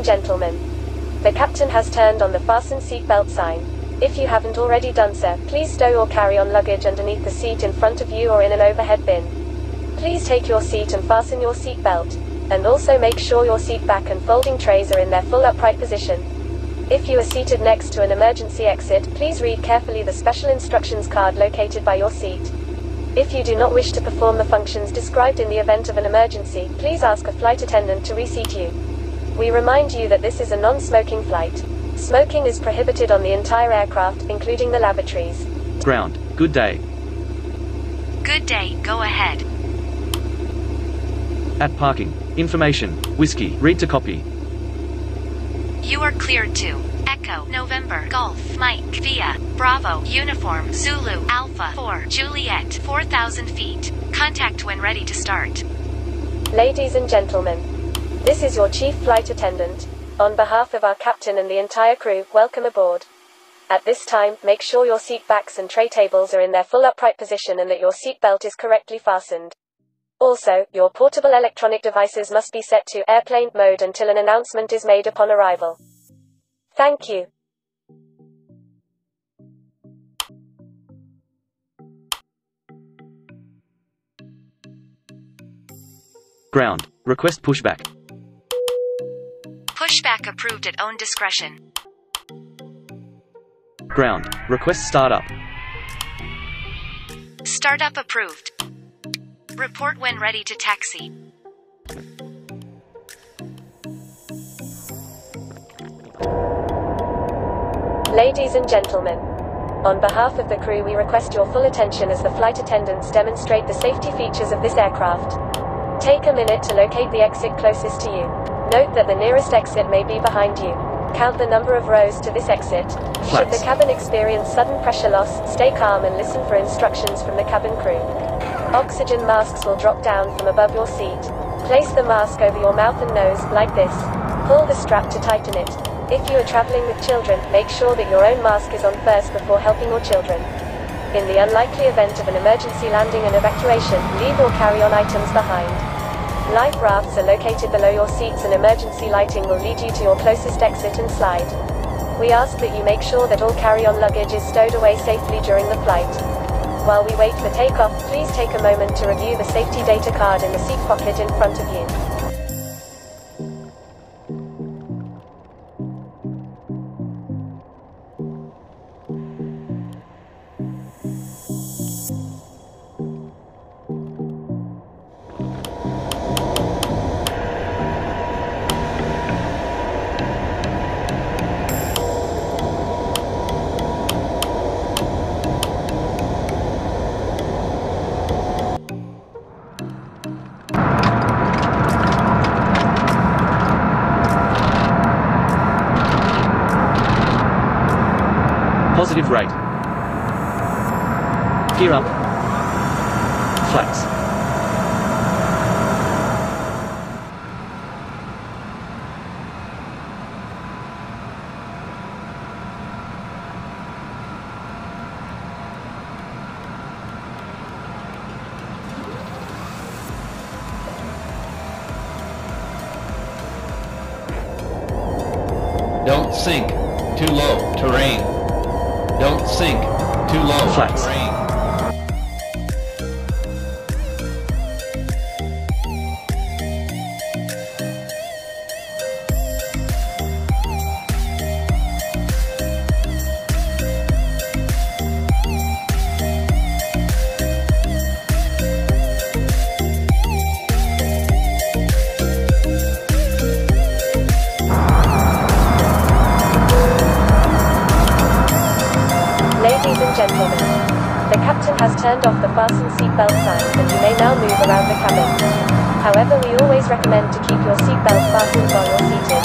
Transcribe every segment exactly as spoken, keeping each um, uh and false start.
and gentlemen, the captain has turned on the fasten seatbelt sign. If you haven't already done so, please stow your carry-on luggage underneath the seat in front of you or in an overhead bin. Please take your seat and fasten your seatbelt, and also make sure your seat back and folding trays are in their full upright position. If you are seated next to an emergency exit, please read carefully the special instructions card located by your seat. If you do not wish to perform the functions described in the event of an emergency, please ask a flight attendant to reseat you. We remind you that this is a non-smoking flight. Smoking is prohibited on the entire aircraft, including the lavatories. Ground, good day. Good day, go ahead. At parking, information, whiskey, read to copy. You are cleared to Echo, November, Golf, Mike, Via, Bravo, Uniform, Zulu, Alpha, four, Juliet, four thousand feet. Contact when ready to start. Ladies and gentlemen, this is your chief flight attendant. On behalf of our captain and the entire crew, welcome aboard. At this time, make sure your seat backs and tray tables are in their full upright position and that your seat belt is correctly fastened. Also, your portable electronic devices must be set to airplane mode until an announcement is made upon arrival. Thank you. Ground, request pushback. Pushback approved at own discretion. Ground, request startup. Startup approved. Report when ready to taxi. Ladies and gentlemen, on behalf of the crew we request your full attention as the flight attendants demonstrate the safety features of this aircraft. Take a minute to locate the exit closest to you. Note that the nearest exit may be behind you. Count the number of rows to this exit. Should the cabin experience sudden pressure loss, stay calm and listen for instructions from the cabin crew. Oxygen masks will drop down from above your seat. Place the mask over your mouth and nose, like this. Pull the strap to tighten it. If you are traveling with children, make sure that your own mask is on first before helping your children. In the unlikely event of an emergency landing and evacuation, leave or carry on items behind. Life rafts are located below your seats and emergency lighting will lead you to your closest exit and slide. We ask that you make sure that all carry-on luggage is stowed away safely during the flight. While we wait for takeoff, please take a moment to review the safety data card in the seat pocket in front of you. Positive rate. Gear up. Flaps. Don't sink. Too low. Terrain. Don't sink. Too low. Flats. Terrain. Gentlemen, the captain has turned off the fasten seatbelt sign and you may now move around the cabin. However, we always recommend to keep your seatbelt fastened while you're seated.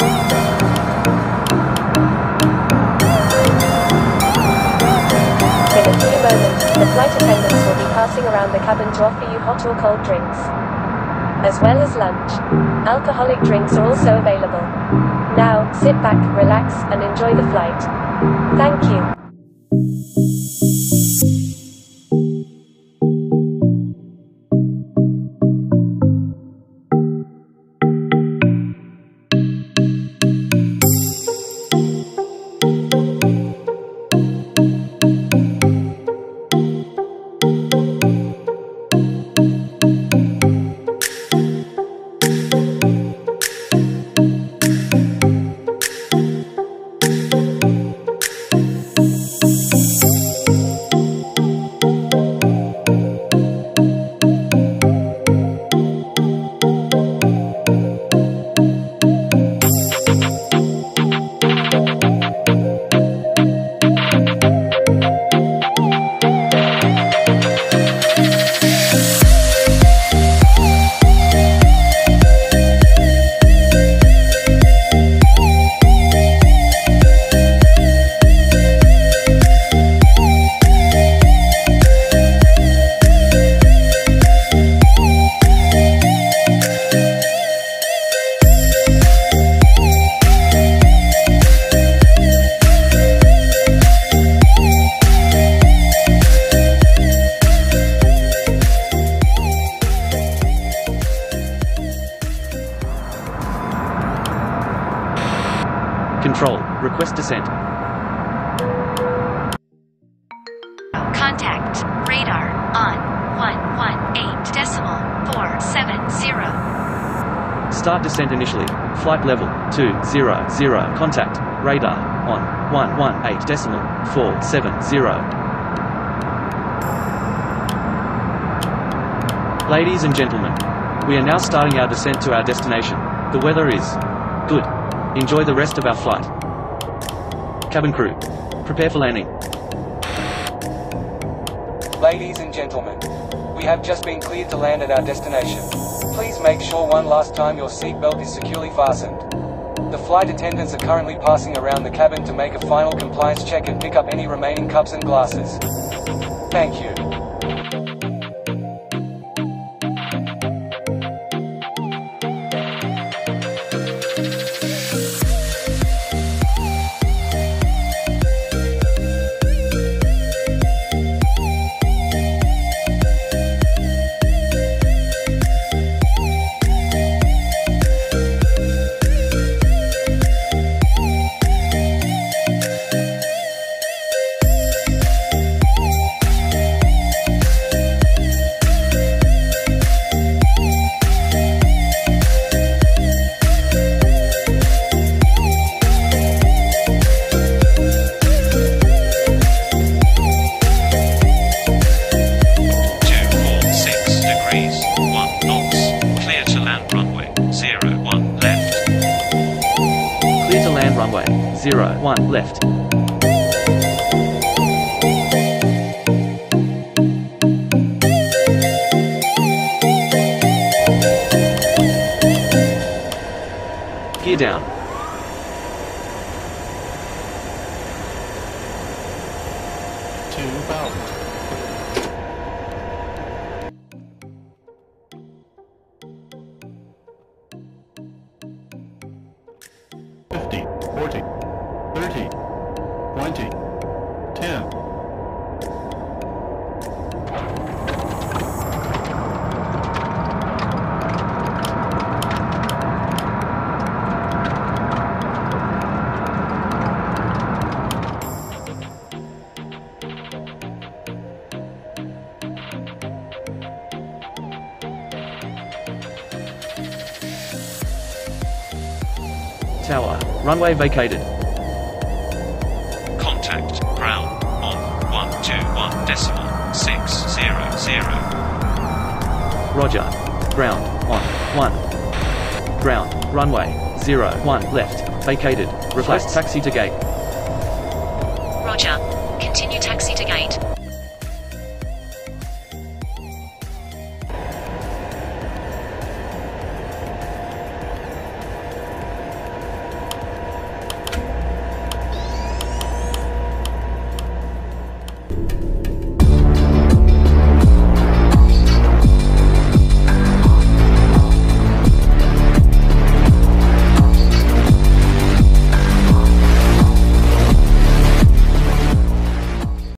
In a few moments, the flight attendants will be passing around the cabin to offer you hot or cold drinks, as well as lunch. Alcoholic drinks are also available. Now, sit back, relax, and enjoy the flight. Thank you. Request descent. Contact. Radar. On. one one eight decimal four seven zero. Start descent initially. Flight level two zero zero. Contact. Radar. On. one one eight decimal four seven zero. Ladies and gentlemen, we are now starting our descent to our destination. The weather is good. Enjoy the rest of our flight. Cabin crew, prepare for landing. Ladies and gentlemen, we have just been cleared to land at our destination. Please make sure one last time your seatbelt is securely fastened. The flight attendants are currently passing around the cabin to make a final compliance check and pick up any remaining cups and glasses. Thank you. Runway zero one left. Gear down. two thousand. fifty, forty, thirty, twenty, ten. Tower, runway vacated. Contact ground on one two one decimal six zero zero. Roger. Ground on one. Ground, runway zero one left, vacated. Request taxi to gate. Roger.